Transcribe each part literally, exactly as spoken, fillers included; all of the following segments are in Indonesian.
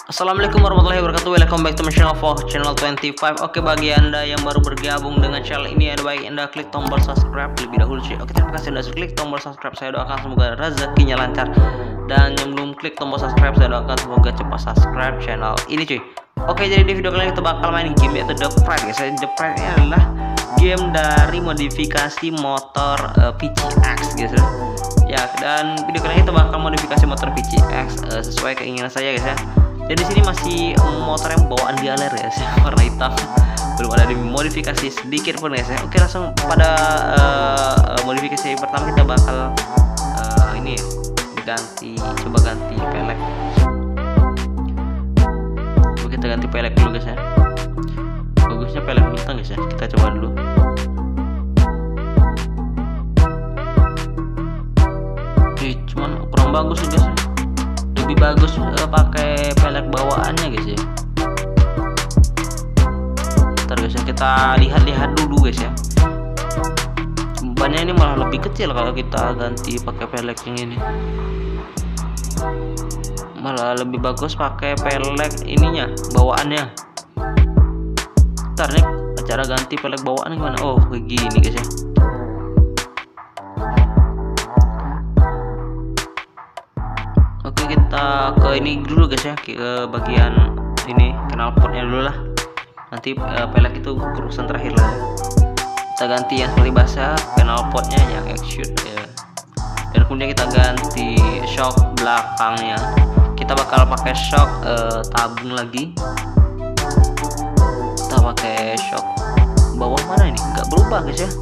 Assalamualaikum warahmatullahi wabarakatuh. Welcome back to my channel for channel twenty-five. Oke, bagi anda yang baru bergabung dengan channel ini, ada baik anda klik tombol subscribe lebih dahulu cuy. Oke, terima kasih anda sudah klik tombol subscribe. Saya doakan semoga rezekinya lancar. Dan yang belum klik tombol subscribe, saya doakan semoga cepat subscribe channel ini cuy. Oke, jadi di video kali ini kita bakal main game yaitu The Pride guys. The Pride ini adalah game dari modifikasi motor uh, P C X guys. Ya, dan video kali ini kita bakal modifikasi motor P C X uh, sesuai keinginan saya guys ya. Dan di sini masih motor yang bawaan dialer ya, warna hitam, belum ada dimodifikasi sedikit pun guys ya. Oke, langsung pada uh, modifikasi pertama kita bakal uh, ini ganti, coba ganti pelek. Coba kita ganti pelek dulu guys ya. Bagusnya pelek bintang guys ya. Kita coba dulu. Oke, cuman kurang bagus guys ya. Lebih bagus uh, pakai pelek bawaannya guys ya. Ntar guys ya, kita lihat-lihat dulu guys ya. Bannya ini malah lebih kecil kalau kita ganti pakai pelek yang ini. Malah lebih bagus pakai pelek ininya, bawaannya. Ntar nih cara ganti pelek bawaan gimana? Oh, kayak gini guys ya. Oke, kita ke ini dulu guys ya, ke bagian ini knalpotnya dulu lah. Nanti uh, pelek itu urusan terakhir lah. Kita ganti yang seperti basah, knalpotnya yang extrude ya. Dan kemudian kita ganti shock belakangnya. Kita bakal pakai shock uh, tabung lagi. Kita pakai shock bawah mana ini? Nggak berubah guys ya.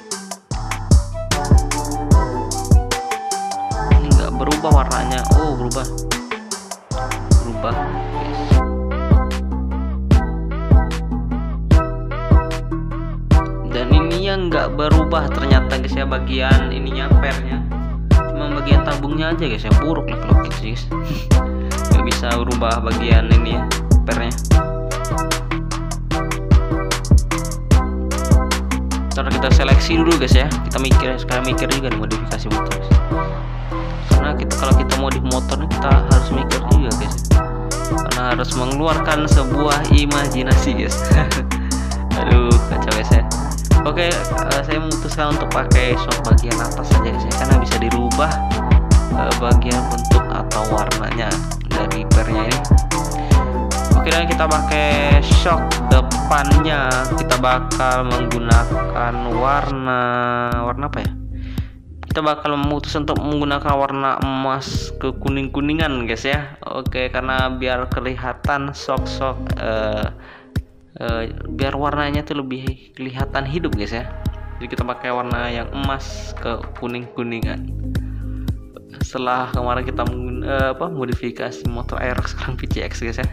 Berubah warnanya. Oh, berubah berubah guys. Dan ini yang nggak berubah ternyata guys ya, bagian ininya, pernya, cuma bagian tabungnya aja guys ya. Buruk lah kalau gitu guys. Nggak bisa berubah bagian ini ya, pernya. Ntar kita seleksi dulu guys ya. Kita mikir, sekarang mikir juga nih modifikasi motor guys. Karena kita kalau kita modif motor nih, kita harus mikir juga guys, karena harus mengeluarkan sebuah imajinasi guys. Aduh, kacau guys ya. Oke, uh, saya memutuskan untuk pakai shock bagian atas saja guys ya, karena bisa dirubah uh, bagian bentuk atau warnanya dari pernya ini. Oke, dan kita pakai shock depannya, kita bakal menggunakan warna warna apa ya? Kita bakal memutus untuk menggunakan warna emas ke kuning-kuningan guys ya. Oke, karena biar kelihatan sok-sok uh, uh, biar warnanya tuh lebih kelihatan hidup guys ya. Jadi kita pakai warna yang emas ke kuning-kuningan. Setelah kemarin kita uh, apa modifikasi motor Aerox, sekarang P C X guys ya.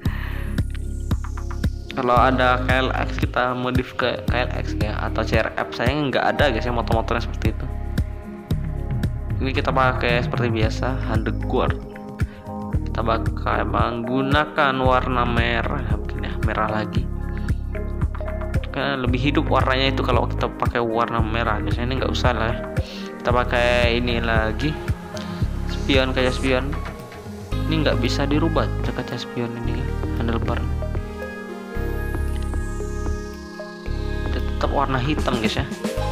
Kalau ada K L X kita modif ke K L X ya, atau C R F. Sayangnya nggak ada guys ya motor-motornya seperti itu. Ini kita pakai seperti biasa, underguard. Kita bakal menggunakan warna merah, mungkin ya, merah lagi. Karena lebih hidup warnanya itu kalau kita pakai warna merah. Biasanya ini nggak usah lah. Kita pakai ini lagi, spion, kaca spion. Ini nggak bisa dirubah kaca spion ini, handlebar. Tetap warna hitam guys ya.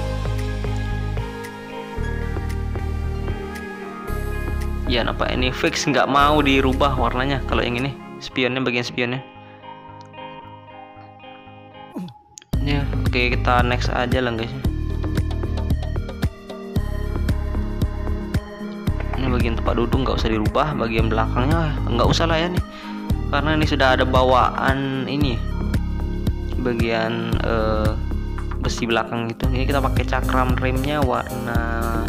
Ya, nampak ini fix, nggak mau dirubah warnanya. Kalau yang ini spionnya, bagian spionnya ya. Oke, kita next aja lah guys. Ini bagian tempat duduk nggak usah dirubah, bagian belakangnya nggak usah lah ya nih, karena ini sudah ada bawaan ini bagian uh, besi belakang itu. Ini kita pakai cakram remnya warna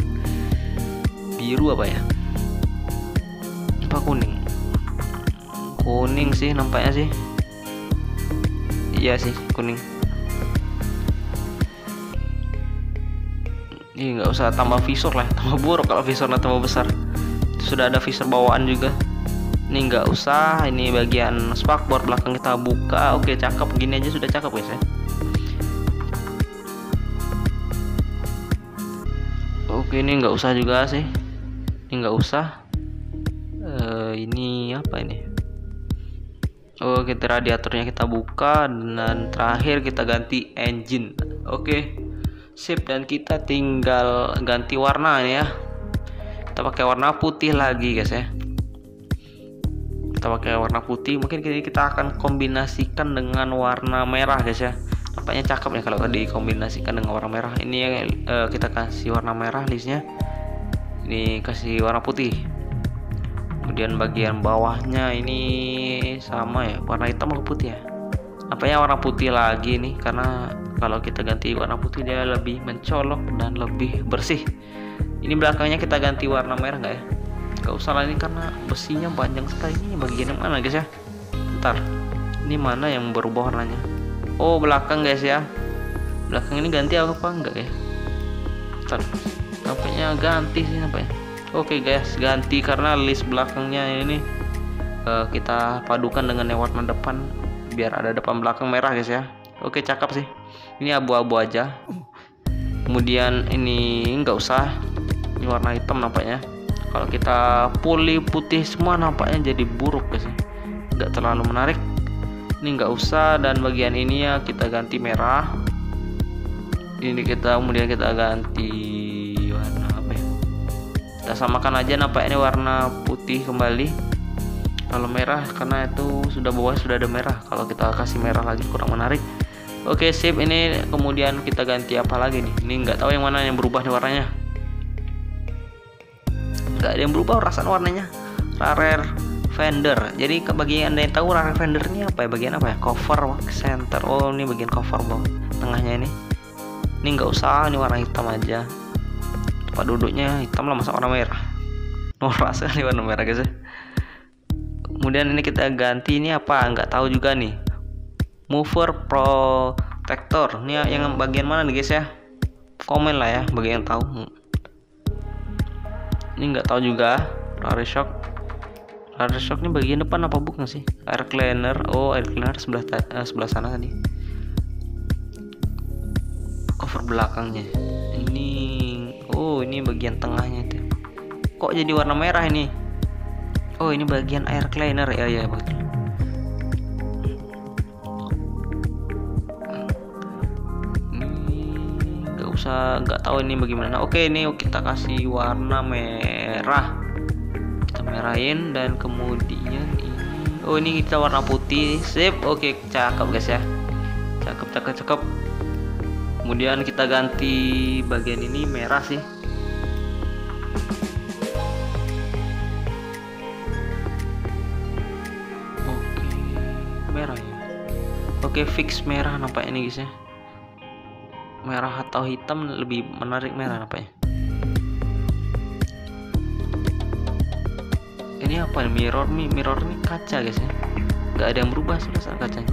biru apa ya, apa kuning kuning sih nampaknya sih. Iya sih, kuning. Ini nggak usah tambah visor lah, tambah buruk kalau visornya tambah besar. Sudah ada visor bawaan juga. Ini nggak usah. Ini bagian spakbor belakang kita buka. Oke, cakep, gini aja sudah cakep guys ya. Oke, ini nggak usah juga sih. Ini nggak usah. Uh, ini apa ini? Oh, kita radiatornya kita buka dan terakhir kita ganti engine. Oke, sip, dan kita tinggal ganti warna ya. Kita pakai warna putih lagi guys ya. Kita pakai warna putih. Mungkin kini kita akan kombinasikan dengan warna merah guys ya. Nampaknya cakep ya kalau dikombinasikan dengan warna merah. Ini yang eh, kita kasih warna merah listnya. Ini kasih warna putih. Kemudian bagian bawahnya ini sama ya, warna hitam atau putih ya. Nampaknya warna putih lagi nih, karena kalau kita ganti warna putih dia lebih mencolok dan lebih bersih. Ini belakangnya kita ganti warna merah nggak ya? Gak usah lah, ini karena besinya panjang sekali. Ini bagian yang mana guys ya? Ntar, ini mana yang berubah warnanya? Oh, belakang guys ya. Belakang ini ganti apa enggak ya? Ntar, nampaknya ganti sih nampaknya. Oke guys, ganti karena list belakangnya ini uh, kita padukan dengan yang warna depan biar ada depan belakang merah guys ya. Oke, cakep sih. Ini abu-abu aja. Kemudian ini nggak usah, ini warna hitam nampaknya. Kalau kita puli putih semua nampaknya jadi buruk guys ya, nggak terlalu menarik. Ini nggak usah, dan bagian ini ya kita ganti merah. Ini kita kemudian kita ganti warna apa ya? Kita samakan aja, nampaknya warna putih kembali. Kalau merah karena itu sudah bawah sudah ada merah, kalau kita kasih merah lagi kurang menarik. Oke sip, ini kemudian kita ganti apa lagi nih? Ini nggak tahu yang mana yang berubah nih warnanya. Nggak ada yang berubah perasaan warnanya. Rare fender. Jadi bagi anda yang tahu rare fender ini apa ya? Bagian apa ya? Cover center. Oh, ini bagian cover bawah tengahnya ini. Ini nggak usah, ini warna hitam aja. Tempat duduknya hitam lah, masa warna merah. Norak sekali warna merah guys ya. Kemudian ini kita ganti, ini apa? Nggak tahu juga nih. Mover protector. Ini yang bagian mana nih guys ya? Komen lah ya bagi yang tahu. Ini nggak tahu juga. Rare shock. Rare shock ini bagian depan apa bukan sih? Air cleaner. Oh, air cleaner sebelah eh, sebelah sana tadi. Cover belakangnya. Ini, oh ini bagian tengahnya itu. Kok jadi warna merah ini? Oh, ini bagian air cleaner ya, ya betul. Nggak usah, nggak tahu ini bagaimana. Oke, ini kita kasih warna merah. Kita merahin dan kemudian ini. Oh, ini kita warna putih. Sip. Oke, cakep guys ya. Cakep, cakep, cakep. Kemudian kita ganti bagian ini merah sih. Oke, merah ya. Oke, fix merah nampaknya nih guys ya. Merah atau hitam lebih menarik merah nampaknya. Ini apa? Mirror nih, mirror nih kaca guys ya. Gak ada yang berubah sudah kacanya.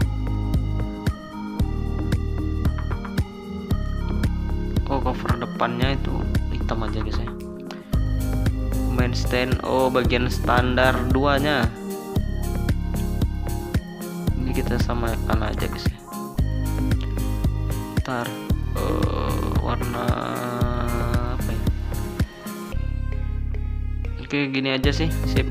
Oh, cover depannya itu hitam aja guys ya. Main stand, oh bagian standar duanya. Ini kita samakan aja guys ya. Ntar uh, warna apa ya? Oke, gini aja sih, sip.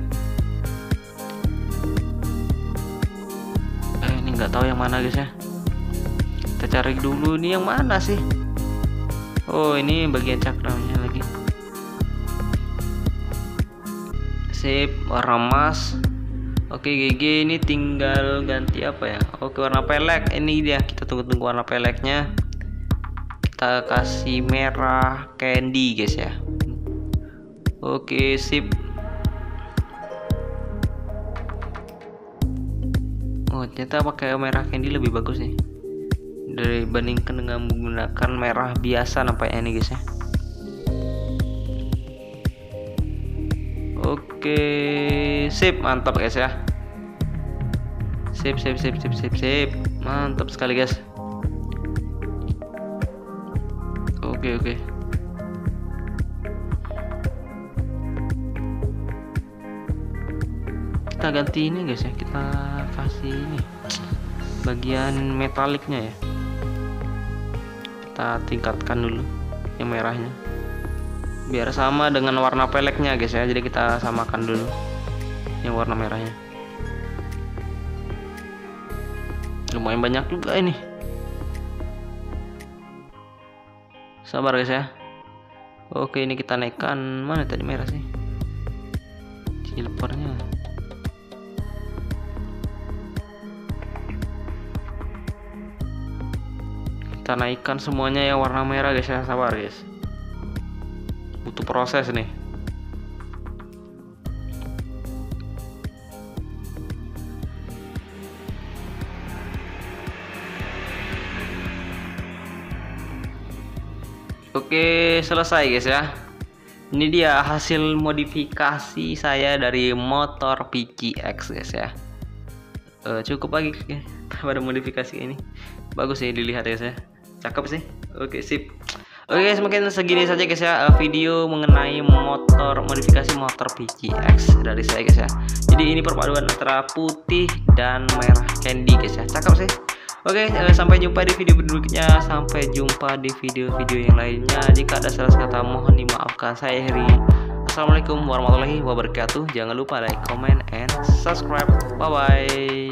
Eh, ini nggak tahu yang mana guys ya. Kita cari dulu ini yang mana sih. Oh, ini bagian cakranya lagi. Sip, warna emas. Oke, G G ini tinggal ganti apa ya? Oke, warna pelek. Ini dia, kita tunggu-tunggu warna peleknya. Kita kasih merah candy guys ya. Oke, sip. Oh, ternyata pakai merah candy lebih bagus nih dibandingkan dengan menggunakan merah biasa nampaknya ini guys ya. Oke, sip, mantap guys ya. Sip, sip, sip, sip, sip, sip, mantap sekali guys. Oke, oke. Kita ganti ini guys ya, kita kasih ini bagian metaliknya ya. Kita tingkatkan dulu yang merahnya biar sama dengan warna peleknya guys ya. Jadi kita samakan dulu yang warna merahnya. lumayan banyak juga ini. Sabar guys ya. Oke, ini kita naikkan, mana tadi merah sih silvernya. Kita naikkan semuanya ya warna merah guys ya. Sabar guys, butuh proses nih. Oke, selesai guys ya. Ini dia hasil modifikasi saya dari motor P C X guys ya. Uh, cukup lagi pada modifikasi ini. Bagus sih dilihat guys ya. Cakep sih. Oke, sip. Oke guys, mungkin segini saja guys ya video mengenai motor modifikasi motor P C X dari saya guys ya. Jadi ini perpaduan antara putih dan merah candy guys ya. Cakep sih. Oke, okay, sampai jumpa di video berikutnya. Sampai jumpa di video-video yang lainnya. Jika ada salah kata mohon dimaafkan. Saya Heri. Assalamualaikum warahmatullahi wabarakatuh. Jangan lupa like, comment, and subscribe. Bye bye.